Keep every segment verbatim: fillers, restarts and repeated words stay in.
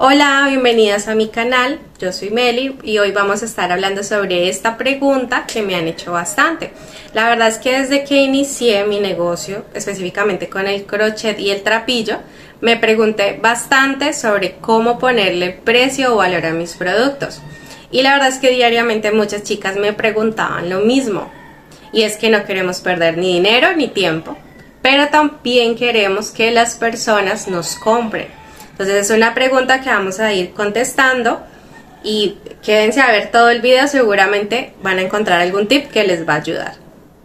Hola, bienvenidas a mi canal, yo soy Meli y hoy vamos a estar hablando sobre esta pregunta que me han hecho bastante. La verdad es que desde que inicié mi negocio, específicamente con el crochet y el trapillo, me pregunté bastante sobre cómo ponerle precio o valor a mis productos. Y la verdad es que diariamente muchas chicas me preguntaban lo mismo. Y es que no queremos perder ni dinero ni tiempo, pero también queremos que las personas nos compren. Entonces es una pregunta que vamos a ir contestando y quédense a ver todo el video, seguramente van a encontrar algún tip que les va a ayudar.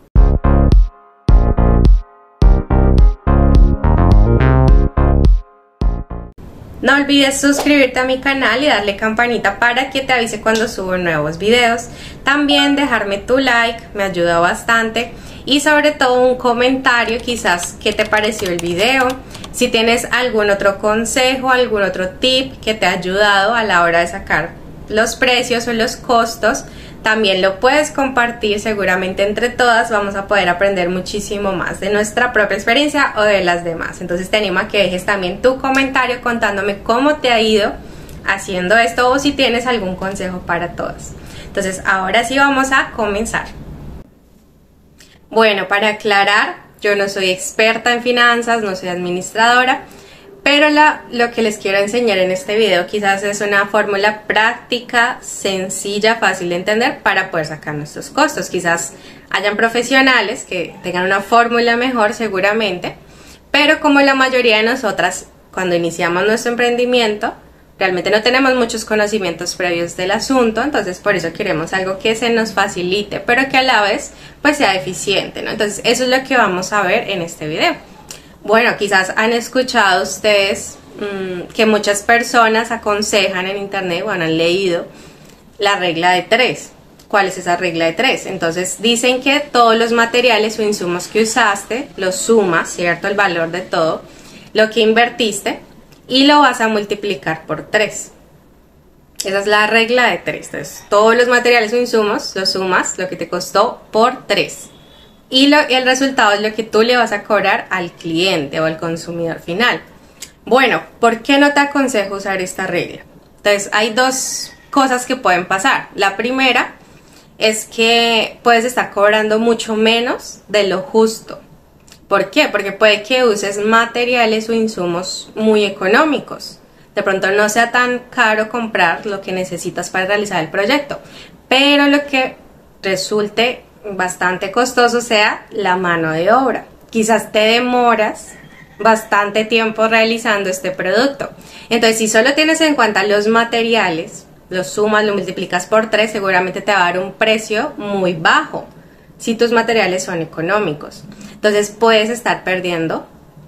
No olvides suscribirte a mi canal y darle campanita para que te avise cuando subo nuevos videos. También dejarme tu like, me ayuda bastante. Y sobre todo un comentario, quizás qué te pareció el video. Si tienes algún otro consejo, algún otro tip que te ha ayudado a la hora de sacar los precios o los costos, también lo puedes compartir. Seguramente entre todas vamos a poder aprender muchísimo más de nuestra propia experiencia o de las demás. Entonces te animo a que dejes también tu comentario contándome cómo te ha ido haciendo esto o si tienes algún consejo para todas. Entonces ahora sí vamos a comenzar. Bueno, para aclarar, yo no soy experta en finanzas, no soy administradora, pero la, lo que les quiero enseñar en este video quizás es una fórmula práctica, sencilla, fácil de entender para poder sacar nuestros costos. Quizás hayan profesionales que tengan una fórmula mejor seguramente, pero como la mayoría de nosotras cuando iniciamos nuestro emprendimiento, realmente no tenemos muchos conocimientos previos del asunto, entonces por eso queremos algo que se nos facilite, pero que a la vez pues sea eficiente, ¿no? Entonces eso es lo que vamos a ver en este video. Bueno, quizás han escuchado ustedes mmm, que muchas personas aconsejan en internet o han leído la regla de tres. ¿Cuál es esa regla de tres? Entonces dicen que todos los materiales o insumos que usaste, los sumas, ¿cierto? El valor de todo lo que invertiste, y lo vas a multiplicar por tres. Esa es la regla de tres. Entonces, todos los materiales o insumos los sumas, lo que te costó, por tres. Y, lo, y el resultado es lo que tú le vas a cobrar al cliente o al consumidor final. Bueno, ¿por qué no te aconsejo usar esta regla? Entonces, hay dos cosas que pueden pasar. La primera es que puedes estar cobrando mucho menos de lo justo. ¿Por qué? Porque puede que uses materiales o insumos muy económicos. De pronto no sea tan caro comprar lo que necesitas para realizar el proyecto, pero lo que resulte bastante costoso sea la mano de obra. Quizás te demoras bastante tiempo realizando este producto. Entonces, si solo tienes en cuenta los materiales, los sumas, lo multiplicas por tres, seguramente te va a dar un precio muy bajo si tus materiales son económicos. Entonces puedes estar perdiendo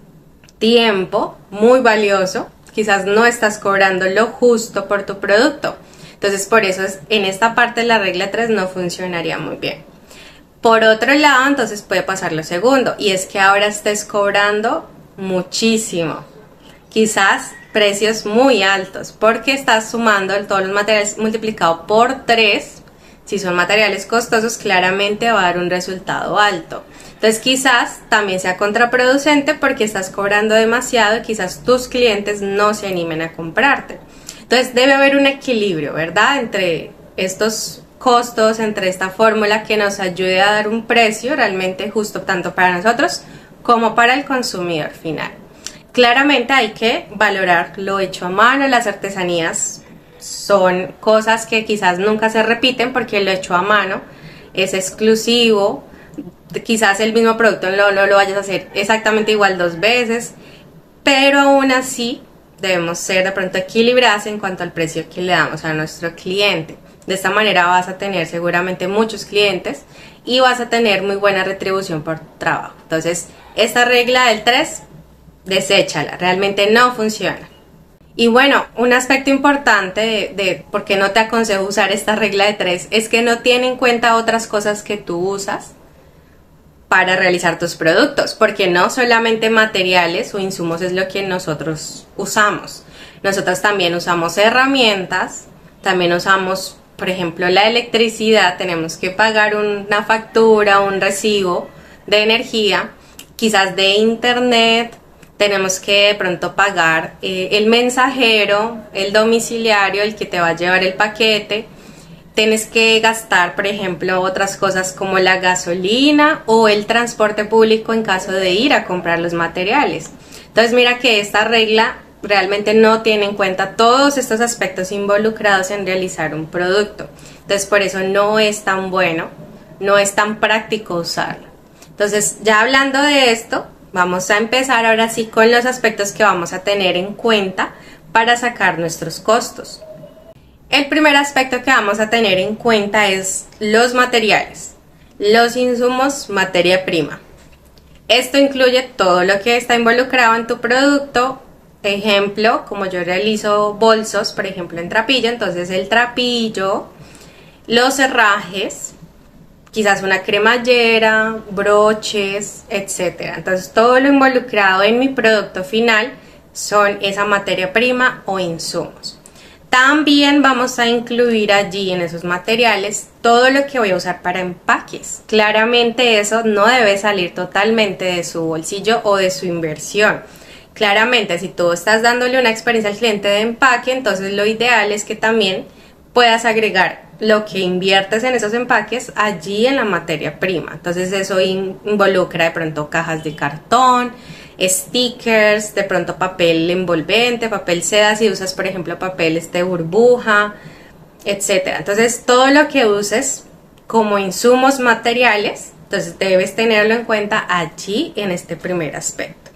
tiempo muy valioso, quizás no estás cobrando lo justo por tu producto. Entonces por eso es, en esta parte de la regla tres no funcionaría muy bien. Por otro lado, entonces puede pasar lo segundo, y es que ahora estés cobrando muchísimo, quizás precios muy altos, porque estás sumando todos los materiales multiplicado por tres. Si son materiales costosos, claramente va a dar un resultado alto. Entonces quizás también sea contraproducente porque estás cobrando demasiado y quizás tus clientes no se animen a comprarte. Entonces debe haber un equilibrio, ¿verdad? Entre estos costos, entre esta fórmula que nos ayude a dar un precio realmente justo tanto para nosotros como para el consumidor final. Claramente hay que valorar lo hecho a mano, las artesanías son cosas que quizás nunca se repiten porque lo hecho a mano es exclusivo. Quizás el mismo producto no, no lo vayas a hacer exactamente igual dos veces, pero aún así debemos ser de pronto equilibradas en cuanto al precio que le damos a nuestro cliente. De esta manera vas a tener seguramente muchos clientes y vas a tener muy buena retribución por trabajo. Entonces esta regla del tres, deséchala, realmente no funciona. Y bueno, un aspecto importante de, de por qué no te aconsejo usar esta regla de tres es que no tiene en cuenta otras cosas que tú usas para realizar tus productos, porque no solamente materiales o insumos es lo que nosotros usamos. Nosotros también usamos herramientas, también usamos, por ejemplo, la electricidad, tenemos que pagar una factura, un recibo de energía, quizás de internet, tenemos que de pronto pagar eh, el mensajero, el domiciliario, el que te va a llevar el paquete. Tienes que gastar, por ejemplo, otras cosas como la gasolina o el transporte público en caso de ir a comprar los materiales. Entonces mira que esta regla realmente no tiene en cuenta todos estos aspectos involucrados en realizar un producto. Entonces por eso no es tan bueno, no es tan práctico usarlo. Entonces ya hablando de esto, vamos a empezar ahora sí con los aspectos que vamos a tener en cuenta para sacar nuestros costos. El primer aspecto que vamos a tener en cuenta es los materiales, los insumos, materia prima. Esto incluye todo lo que está involucrado en tu producto. Ejemplo, como yo realizo bolsos, por ejemplo en trapillo, entonces el trapillo, los herrajes, quizás una cremallera, broches, etcétera. Entonces todo lo involucrado en mi producto final son esa materia prima o insumos. También vamos a incluir allí en esos materiales todo lo que voy a usar para empaques. Claramente eso no debe salir totalmente de su bolsillo o de su inversión. Claramente si tú estás dándole una experiencia al cliente de empaque, entonces lo ideal es que también puedas agregar lo que inviertes en esos empaques allí en la materia prima. Entonces eso in- involucra de pronto cajas de cartón, stickers, de pronto papel envolvente, papel seda si usas por ejemplo papeles de burbuja, etcétera. Entonces todo lo que uses como insumos materiales, entonces debes tenerlo en cuenta allí en este primer aspecto.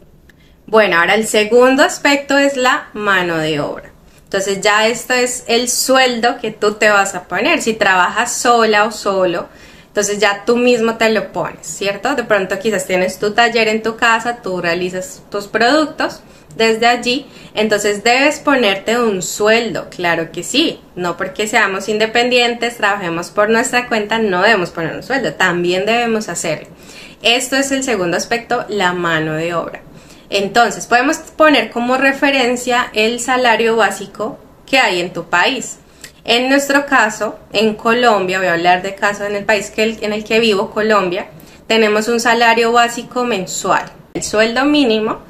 Bueno, ahora el segundo aspecto es la mano de obra. Entonces ya esto es el sueldo que tú te vas a poner. Si trabajas sola o solo, entonces ya tú mismo te lo pones, ¿cierto? De pronto quizás tienes tu taller en tu casa, tú realizas tus productos desde allí, entonces debes ponerte un sueldo, claro que sí. No porque seamos independientes, trabajemos por nuestra cuenta, no debemos poner un sueldo, también debemos hacerlo. Esto es el segundo aspecto, la mano de obra. Entonces podemos poner como referencia el salario básico que hay en tu país. En nuestro caso, en Colombia, voy a hablar de caso en el país que el, en el que vivo, Colombia, tenemos un salario básico mensual. El sueldo mínimo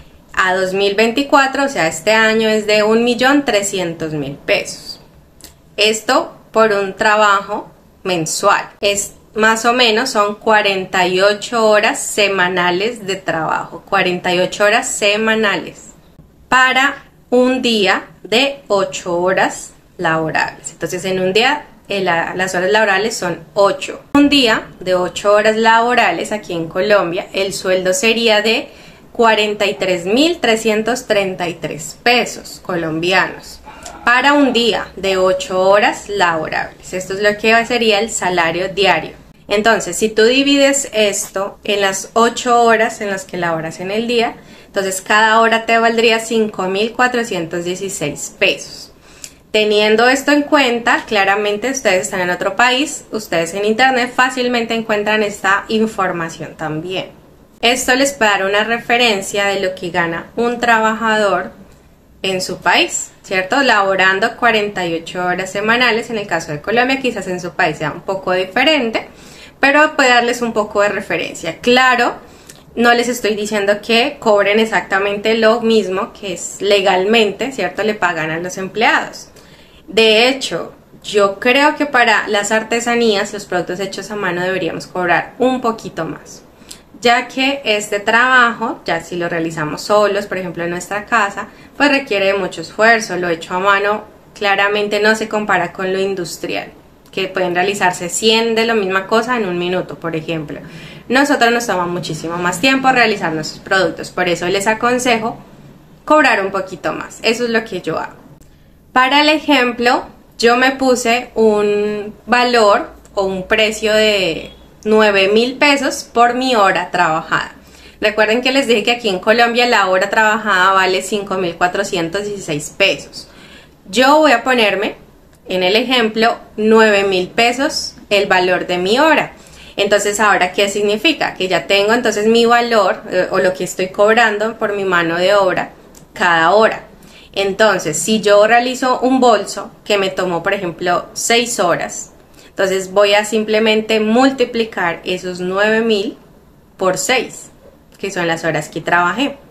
a dos mil veinticuatro, o sea, este año es de un millón trescientos mil pesos. Esto por un trabajo mensual. Es más o menos son cuarenta y ocho horas semanales de trabajo, cuarenta y ocho horas semanales para un día de ocho horas laborables. Entonces en un día eh, la, las horas laborales son ocho. Un día de ocho horas laborales aquí en Colombia, el sueldo sería de cuarenta y tres mil trescientos treinta y tres pesos colombianos para un día de ocho horas laborables. Esto es lo que sería el salario diario. Entonces, si tú divides esto en las ocho horas en las que laboras en el día, entonces cada hora te valdría cinco mil cuatrocientos dieciséis pesos. Teniendo esto en cuenta, claramente ustedes están en otro país, ustedes en internet fácilmente encuentran esta información también. Esto les puede dar una referencia de lo que gana un trabajador en su país, ¿cierto? Laborando cuarenta y ocho horas semanales. En el caso de Colombia, quizás en su país sea un poco diferente, pero puede darles un poco de referencia. Claro, no les estoy diciendo que cobren exactamente lo mismo que es legalmente, ¿cierto? Le pagan a los empleados. De hecho, yo creo que para las artesanías, los productos hechos a mano, deberíamos cobrar un poquito más, ya que este trabajo, ya si lo realizamos solos, por ejemplo en nuestra casa, pues requiere de mucho esfuerzo. Lo hecho a mano claramente no se compara con lo industrial, que pueden realizarse cien de la misma cosa en un minuto, por ejemplo. Nosotros nos toma muchísimo más tiempo realizar nuestros productos, por eso les aconsejo cobrar un poquito más. Eso es lo que yo hago. Para el ejemplo, yo me puse un valor o un precio de nueve mil pesos por mi hora trabajada. Recuerden que les dije que aquí en Colombia la hora trabajada vale cinco mil cuatrocientos dieciséis pesos. Yo voy a ponerme en el ejemplo nueve mil pesos el valor de mi hora. Entonces ahora, ¿qué significa? Que ya tengo entonces mi valor eh, o lo que estoy cobrando por mi mano de obra cada hora. Entonces si yo realizo un bolso que me tomó por ejemplo seis horas, entonces voy a simplemente multiplicar esos nueve mil por seis, que son las horas que trabajé.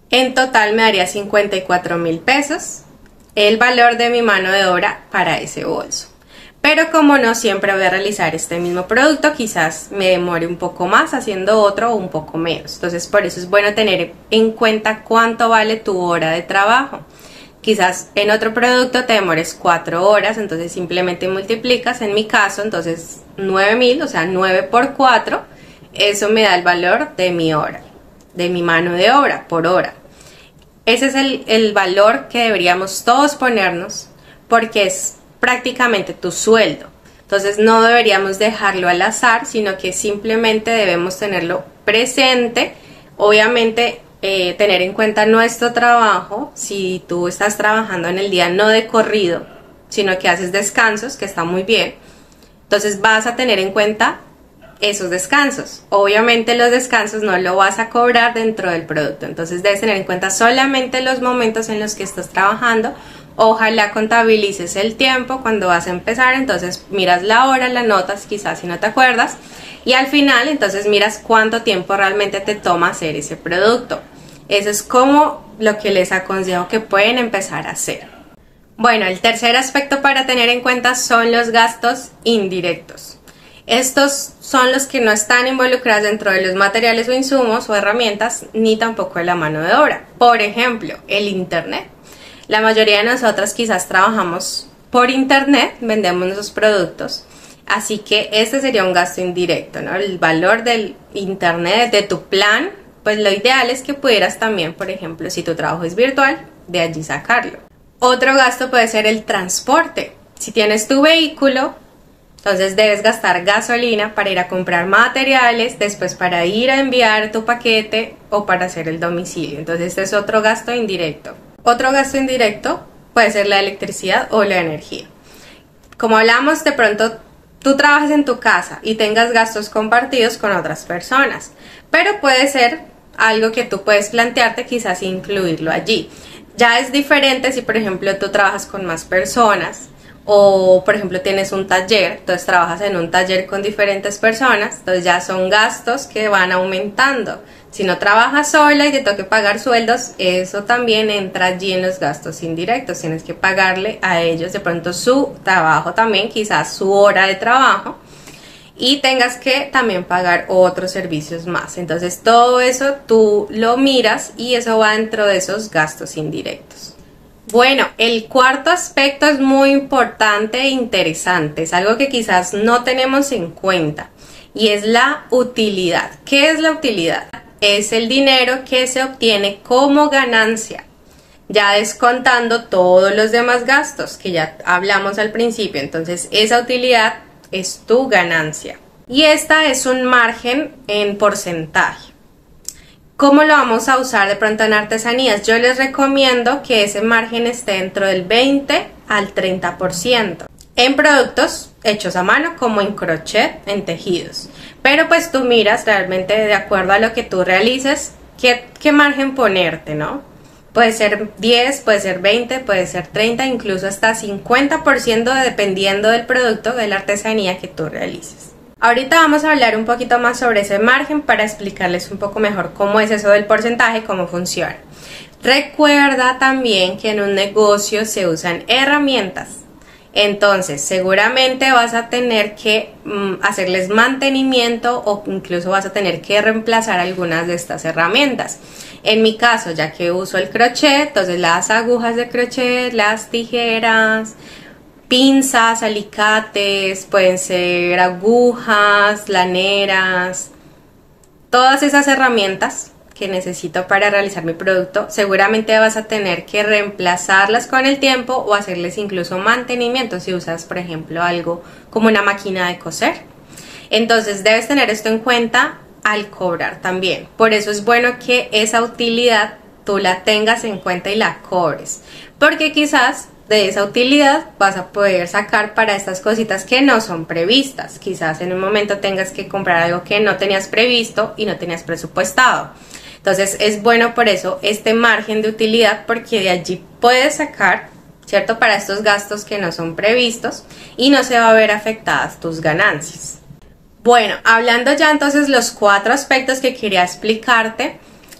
En total me daría cincuenta y cuatro mil pesos el valor de mi mano de obra para ese bolso. Pero como no siempre voy a realizar este mismo producto, quizás me demore un poco más haciendo otro o un poco menos. Entonces por eso es bueno tener en cuenta cuánto vale tu hora de trabajo. Quizás en otro producto te demores cuatro horas, entonces simplemente multiplicas, en mi caso, entonces nueve mil, o sea, nueve por cuatro, eso me da el valor de mi hora, de mi mano de obra por hora. Ese es el, el valor que deberíamos todos ponernos porque es prácticamente tu sueldo. Entonces no deberíamos dejarlo al azar, sino que simplemente debemos tenerlo presente. Obviamente eh, tener en cuenta nuestro trabajo. Si tú estás trabajando en el día no de corrido, sino que haces descansos, que está muy bien, entonces vas a tener en cuenta esos descansos. Obviamente los descansos no lo vas a cobrar dentro del producto, entonces debes tener en cuenta solamente los momentos en los que estás trabajando. Ojalá contabilices el tiempo cuando vas a empezar, entonces miras la hora, la notas quizás si no te acuerdas, y al final entonces miras cuánto tiempo realmente te toma hacer ese producto. Eso es como lo que les aconsejo que pueden empezar a hacer. Bueno, el tercer aspecto para tener en cuenta son los gastos indirectos. Estos son los que no están involucrados dentro de los materiales o insumos o herramientas, ni tampoco de la mano de obra. Por ejemplo, el internet. La mayoría de nosotras quizás trabajamos por internet, vendemos nuestros productos, así que este sería un gasto indirecto, ¿no? El valor del internet, de tu plan, pues lo ideal es que pudieras también, por ejemplo, si tu trabajo es virtual, de allí sacarlo. Otro gasto puede ser el transporte. Si tienes tu vehículo, entonces debes gastar gasolina para ir a comprar materiales, después para ir a enviar tu paquete o para hacer el domicilio. Entonces este es otro gasto indirecto. Otro gasto indirecto puede ser la electricidad o la energía. Como hablamos, de pronto tú trabajas en tu casa y tengas gastos compartidos con otras personas, pero puede ser algo que tú puedes plantearte quizás incluirlo allí. Ya es diferente si por ejemplo tú trabajas con más personas o por ejemplo tienes un taller, entonces trabajas en un taller con diferentes personas, entonces ya son gastos que van aumentando. Si no trabajas sola y te toque pagar sueldos, eso también entra allí en los gastos indirectos. Tienes que pagarle a ellos de pronto su trabajo también, quizás su hora de trabajo, y tengas que también pagar otros servicios más. Entonces todo eso tú lo miras y eso va dentro de esos gastos indirectos. Bueno, el cuarto aspecto es muy importante e interesante, es algo que quizás no tenemos en cuenta y es la utilidad. ¿Qué es la utilidad? Es el dinero que se obtiene como ganancia, ya descontando todos los demás gastos que ya hablamos al principio. Entonces esa utilidad es tu ganancia y esta es un margen en porcentaje. ¿Cómo lo vamos a usar de pronto en artesanías? Yo les recomiendo que ese margen esté dentro del veinte al treinta por ciento. En productos hechos a mano como en crochet, en tejidos. Pero pues tú miras realmente de acuerdo a lo que tú realices, qué, qué margen ponerte, ¿no? Puede ser diez, puede ser veinte, puede ser treinta, incluso hasta cincuenta por ciento dependiendo del producto, de la artesanía que tú realices. Ahorita vamos a hablar un poquito más sobre ese margen para explicarles un poco mejor cómo es eso del porcentaje, cómo funciona. Recuerda también que en un negocio se usan herramientas. Entonces seguramente vas a tener que mm, hacerles mantenimiento o incluso vas a tener que reemplazar algunas de estas herramientas. En mi caso, ya que uso el crochet, entonces las agujas de crochet, las tijeras, pinzas, alicates, pueden ser agujas, laneras, todas esas herramientas que necesito para realizar mi producto, seguramente vas a tener que reemplazarlas con el tiempo o hacerles incluso mantenimiento si usas, por ejemplo, algo como una máquina de coser. Entonces debes tener esto en cuenta al cobrar también. Por eso es bueno que esa utilidad tú la tengas en cuenta y la cobres, porque quizás de esa utilidad vas a poder sacar para estas cositas que no son previstas. Quizás en un momento tengas que comprar algo que no tenías previsto y no tenías presupuestado. Entonces es bueno por eso este margen de utilidad, porque de allí puedes sacar, ¿cierto?, para estos gastos que no son previstos y no se va a ver afectadas tus ganancias. Bueno, hablando ya entonces los cuatro aspectos que quería explicarte,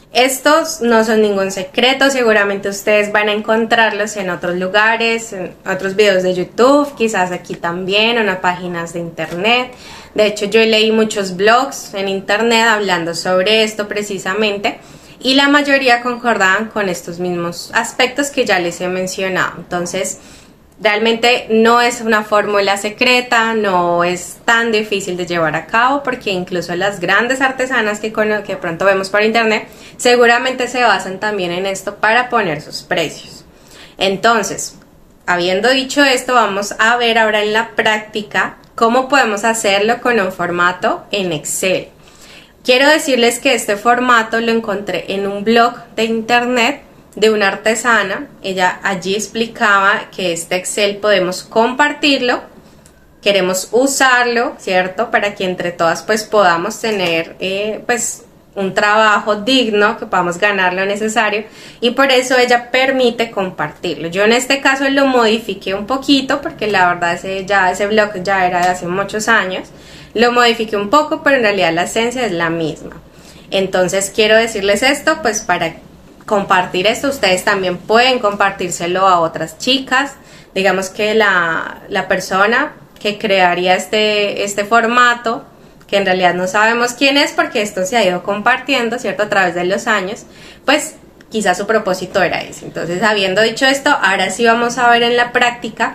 Estos no son ningún secreto, seguramente ustedes van a encontrarlos en otros lugares, en otros videos de YouTube, quizás aquí también, en las páginas de internet. De hecho, yo leí muchos blogs en internet hablando sobre esto precisamente y la mayoría concordaban con estos mismos aspectos que ya les he mencionado. Entonces, realmente no es una fórmula secreta, no es tan difícil de llevar a cabo porque incluso las grandes artesanas que, con, que pronto vemos por internet seguramente se basan también en esto para poner sus precios. Entonces, habiendo dicho esto, vamos a ver ahora en la práctica cómo podemos hacerlo con un formato en Excel. Quiero decirles que este formato lo encontré en un blog de internet de una artesana. Ella allí explicaba que este Excel podemos compartirlo, queremos usarlo, ¿cierto? Para que entre todas pues podamos tener eh, pues un trabajo digno, que podamos ganar lo necesario y por eso ella permite compartirlo. Yo en este caso lo modifiqué un poquito porque la verdad ese, ya, ese blog ya era de hace muchos años, lo modifiqué un poco pero en realidad la esencia es la misma. Entonces quiero decirles esto pues para compartir esto, ustedes también pueden compartírselo a otras chicas, digamos que la, la persona que crearía este, este formato, que en realidad no sabemos quién es porque esto se ha ido compartiendo, ¿cierto? A través de los años, pues quizás su propósito era ese. Entonces, habiendo dicho esto, ahora sí vamos a ver en la práctica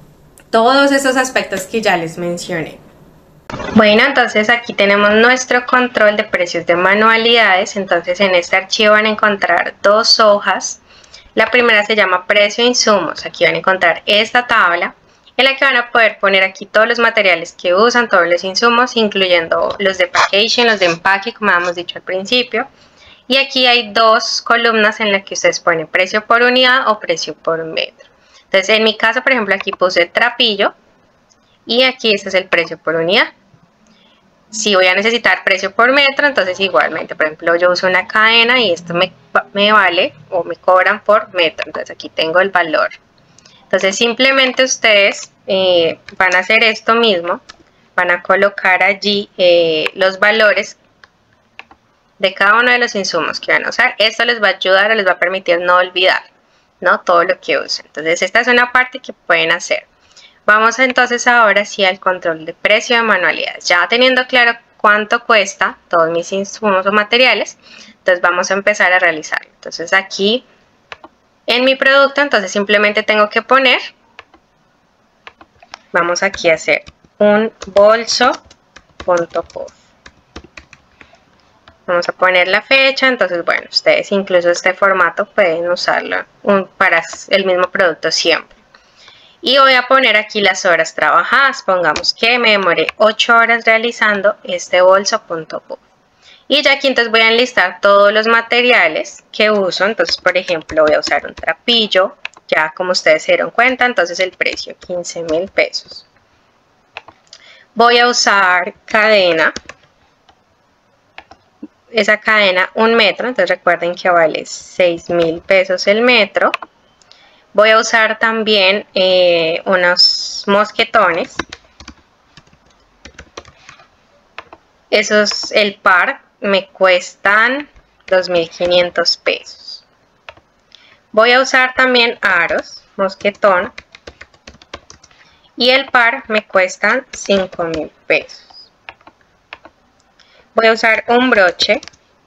todos esos aspectos que ya les mencioné. Bueno, entonces aquí tenemos nuestro control de precios de manualidades. Entonces en este archivo van a encontrar dos hojas. La primera se llama precio e insumos. Aquí van a encontrar esta tabla en la que van a poder poner aquí todos los materiales que usan, todos los insumos, incluyendo los de packaging, los de empaque, como habíamos dicho al principio. Y aquí hay dos columnas en las que ustedes ponen precio por unidad o precio por metro. Entonces en mi caso, por ejemplo, aquí puse trapillo. Y aquí este es el precio por unidad. Si voy a necesitar precio por metro, entonces igualmente, por ejemplo, yo uso una cadena y esto me, me vale o me cobran por metro. Entonces aquí tengo el valor. Entonces simplemente ustedes eh, van a hacer esto mismo. Van a colocar allí eh, los valores de cada uno de los insumos que van a usar. Esto les va a ayudar o les va a permitir no olvidar, ¿no? Todo lo que usen. Entonces esta es una parte que pueden hacer. Vamos entonces ahora sí al control de precio de manualidades. Ya teniendo claro cuánto cuesta todos mis insumos o materiales, entonces vamos a empezar a realizarlo. Entonces aquí en mi producto, entonces simplemente tengo que poner, vamos aquí a hacer un bolso.pov. Vamos a poner la fecha, entonces bueno, ustedes incluso este formato pueden usarlo un, para el mismo producto siempre. Y voy a poner aquí las horas trabajadas. Pongamos que me demoré ocho horas realizando este bolso.pov. Y ya aquí entonces voy a enlistar todos los materiales que uso. Entonces, por ejemplo, voy a usar un trapillo. Ya como ustedes se dieron cuenta, entonces el precio quince mil pesos. Voy a usar cadena. Esa cadena un metro. Entonces recuerden que vale seis mil pesos el metro. Voy a usar también eh, unos mosquetones. Esos, el par, me cuestan dos mil quinientos pesos. Voy a usar también aros, mosquetón. Y el par me cuestan cinco mil pesos. Voy a usar un broche.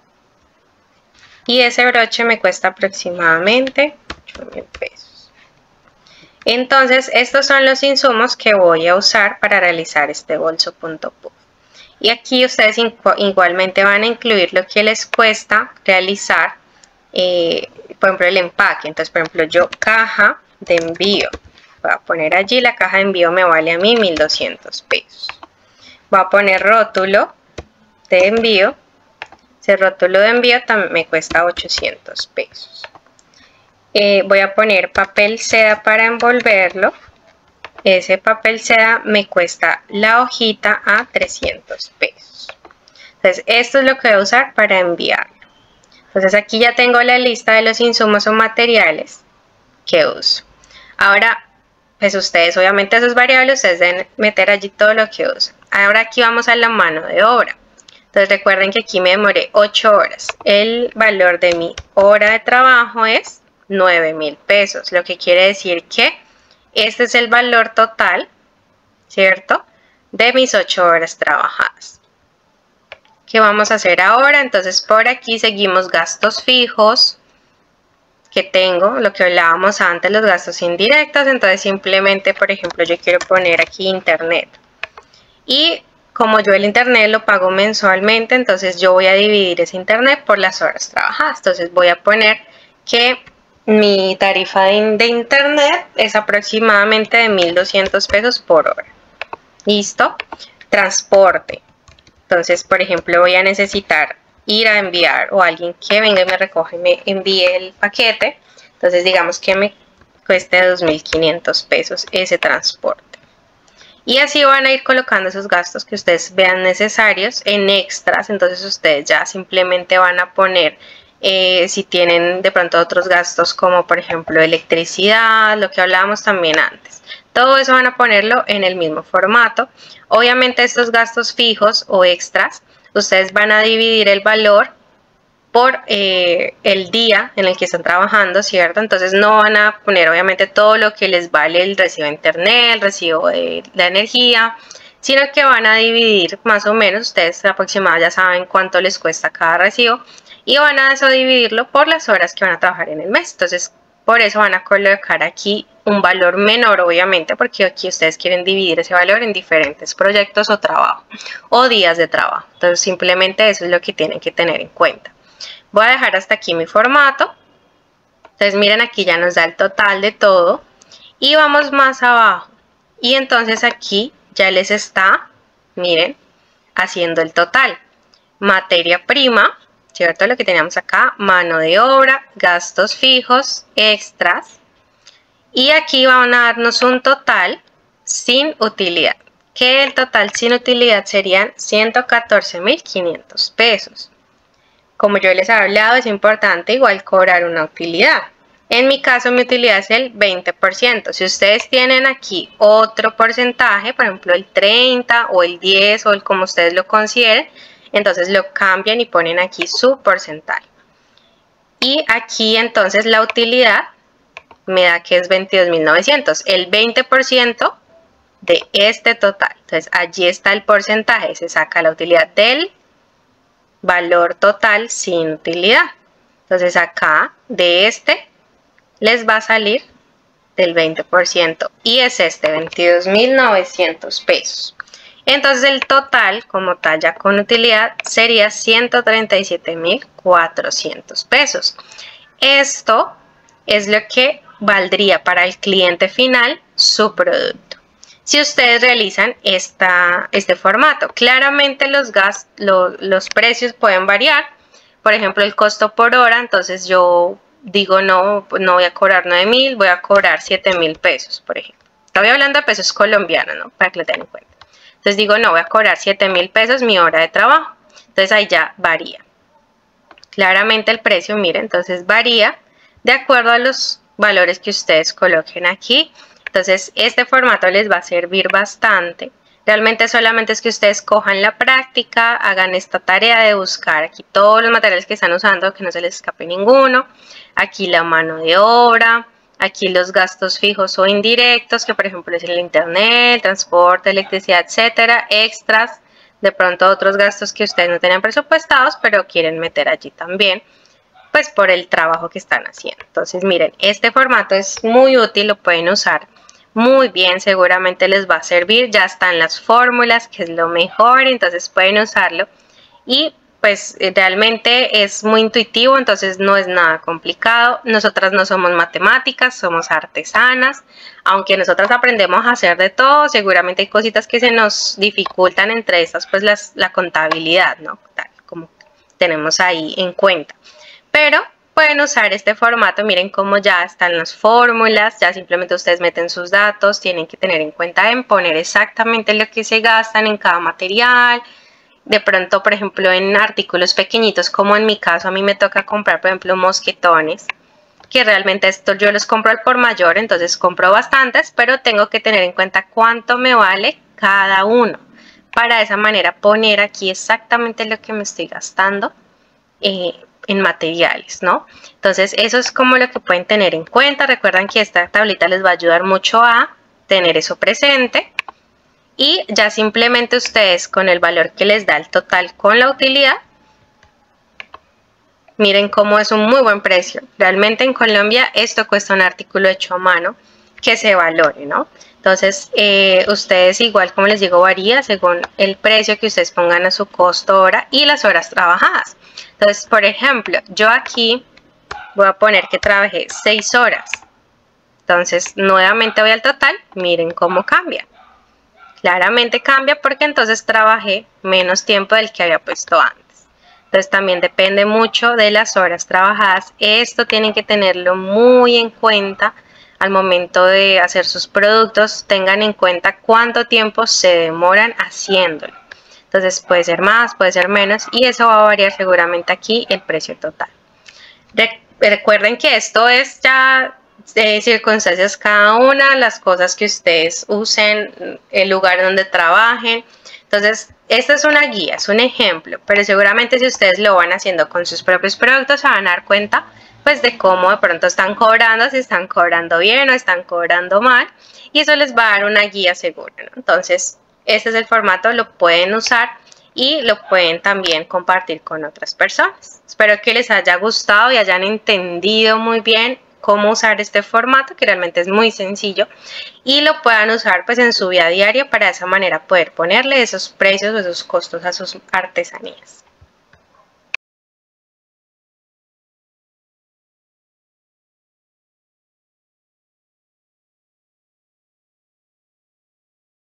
Y ese broche me cuesta aproximadamente ocho mil pesos. Entonces, estos son los insumos que voy a usar para realizar este bolso.pov. Y aquí ustedes igualmente van a incluir lo que les cuesta realizar, eh, por ejemplo, el empaque. Entonces, por ejemplo, yo caja de envío. Voy a poner allí, la caja de envío me vale a mí mil doscientos pesos. Voy a poner rótulo de envío. Ese rótulo de envío también me cuesta ochocientos pesos. Eh, voy a poner papel seda para envolverlo. Ese papel seda me cuesta la hojita a trescientos pesos. Entonces esto es lo que voy a usar para enviarlo. Entonces aquí ya tengo la lista de los insumos o materiales que uso. Ahora pues ustedes obviamente esos variables ustedes deben meter allí todo lo que usan. Ahora aquí vamos a la mano de obra. Entonces recuerden que aquí me demoré ocho horas. El valor de mi hora de trabajo es nueve mil pesos, lo que quiere decir que este es el valor total, ¿cierto?, de mis ocho horas trabajadas. ¿Qué vamos a hacer ahora? Entonces por aquí seguimos gastos fijos que tengo, lo que hablábamos antes, los gastos indirectos. Entonces simplemente, por ejemplo, yo quiero poner aquí internet. Y como yo el internet lo pago mensualmente, entonces yo voy a dividir ese internet por las horas trabajadas. Entonces voy a poner que mi tarifa de, de internet es aproximadamente de mil doscientos pesos por hora. ¿Listo? Transporte. Entonces, por ejemplo, voy a necesitar ir a enviar, o alguien que venga y me recoge y me envíe el paquete. Entonces digamos que me cueste dos mil quinientos pesos ese transporte. Y así van a ir colocando esos gastos que ustedes vean necesarios en extras. Entonces ustedes ya simplemente van a poner, eh, si tienen de pronto otros gastos como por ejemplo electricidad, lo que hablábamos también antes. Todo eso van a ponerlo en el mismo formato. Obviamente estos gastos fijos o extras, ustedes van a dividir el valor por eh, el día en el que están trabajando, ¿cierto? Entonces no van a poner obviamente todo lo que les vale el recibo de internet, el recibo de la energía, sino que van a dividir más o menos, ustedes aproximadamente ya saben cuánto les cuesta cada recibo, y van a eso dividirlo por las horas que van a trabajar en el mes. Entonces por eso van a colocar aquí un valor menor, obviamente, porque aquí ustedes quieren dividir ese valor en diferentes proyectos o trabajo o días de trabajo. Entonces simplemente eso es lo que tienen que tener en cuenta. Voy a dejar hasta aquí mi formato. Entonces miren, aquí ya nos da el total de todo. Y vamos más abajo. Y entonces aquí ya les está, miren, haciendo el total. Materia prima, ¿cierto? Lo que teníamos acá, mano de obra, gastos fijos, extras. Y aquí van a darnos un total sin utilidad. Que el total sin utilidad serían ciento catorce mil quinientos pesos. Como yo les he hablado, es importante igual cobrar una utilidad. En mi caso, mi utilidad es el veinte por ciento. Si ustedes tienen aquí otro porcentaje, por ejemplo el treinta o el diez o el como ustedes lo consideren, entonces lo cambian y ponen aquí su porcentaje. Y aquí entonces la utilidad me da que es veintidós mil novecientos, el veinte por ciento de este total. Entonces allí está el porcentaje, se saca la utilidad del valor total sin utilidad. Entonces acá de este les va a salir del veinte por ciento y es este, veintidós mil novecientos pesos. Entonces el total como tal ya con utilidad sería ciento treinta y siete mil cuatrocientos pesos. Esto es lo que valdría para el cliente final su producto. Si ustedes realizan esta, este formato, claramente los, gas, lo, los precios pueden variar. Por ejemplo, el costo por hora, entonces yo digo no, no voy a cobrar nueve mil, voy a cobrar siete mil pesos, por ejemplo. Estoy hablando de pesos colombianos, ¿no? Para que lo tengan en cuenta. Entonces digo no, voy a cobrar siete mil pesos mi hora de trabajo. Entonces ahí ya varía. Claramente el precio, miren, entonces varía de acuerdo a los valores que ustedes coloquen aquí. Entonces este formato les va a servir bastante. Realmente solamente es que ustedes cojan la práctica, hagan esta tarea de buscar aquí todos los materiales que están usando, que no se les escape ninguno. Aquí la mano de obra, aquí los gastos fijos o indirectos, que por ejemplo es el internet, transporte, electricidad, etcétera, extras, de pronto otros gastos que ustedes no tenían presupuestados, pero quieren meter allí también, pues por el trabajo que están haciendo. Entonces miren, este formato es muy útil, lo pueden usar muy bien, seguramente les va a servir. Ya están las fórmulas, que es lo mejor, entonces pueden usarlo. Y pues realmente es muy intuitivo, entonces no es nada complicado. Nosotras no somos matemáticas, somos artesanas. Aunque nosotras aprendemos a hacer de todo, seguramente hay cositas que se nos dificultan, entre estas pues las, la contabilidad, ¿no? Tal como tenemos ahí en cuenta. Pero pueden usar este formato, miren cómo ya están las fórmulas, ya simplemente ustedes meten sus datos, tienen que tener en cuenta en poner exactamente lo que se gastan en cada material. De pronto, por ejemplo, en artículos pequeñitos, como en mi caso, a mí me toca comprar, por ejemplo, mosquetones, que realmente esto yo los compro al por mayor, entonces compro bastantes, pero tengo que tener en cuenta cuánto me vale cada uno, para de esa manera poner aquí exactamente lo que me estoy gastando eh, en materiales, ¿no? Entonces eso es como lo que pueden tener en cuenta. Recuerden que esta tablita les va a ayudar mucho a tener eso presente. Y ya simplemente ustedes con el valor que les da el total con la utilidad, miren cómo es un muy buen precio. Realmente en Colombia esto cuesta un artículo hecho a mano que se valore, ¿no? Entonces eh, ustedes igual, como les digo, varía según el precio que ustedes pongan a su costo hora y las horas trabajadas. Entonces, por ejemplo, yo aquí voy a poner que trabajé seis horas. Entonces nuevamente voy al total, miren cómo cambia. Claramente cambia porque entonces trabajé menos tiempo del que había puesto antes. Entonces también depende mucho de las horas trabajadas. Esto tienen que tenerlo muy en cuenta al momento de hacer sus productos. Tengan en cuenta cuánto tiempo se demoran haciéndolo. Entonces puede ser más, puede ser menos y eso va a variar seguramente aquí el precio total. Recuerden que esto es ya de circunstancias cada una, las cosas que ustedes usen, el lugar donde trabajen. Entonces, esta es una guía, es un ejemplo, pero seguramente si ustedes lo van haciendo con sus propios productos se van a dar cuenta pues de cómo de pronto están cobrando, si están cobrando bien o están cobrando mal, y eso les va a dar una guía segura, ¿no? Entonces, este es el formato, lo pueden usar y lo pueden también compartir con otras personas. Espero que les haya gustado y hayan entendido muy bien cómo usar este formato, que realmente es muy sencillo, y lo puedan usar pues en su vida diaria para de esa manera poder ponerle esos precios o esos costos a sus artesanías.